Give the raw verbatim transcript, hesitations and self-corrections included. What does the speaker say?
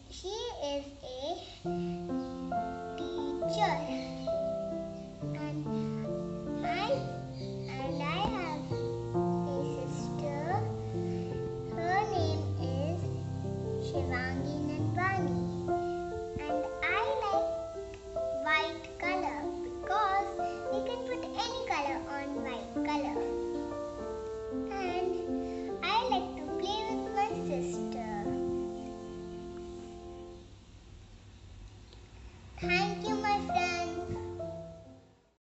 She is a teacher, and I and I have a sister. Her name is Bhuvik Nenwani, and I like white color because we can put any color on white color. And I like to play with my sister. Thank you.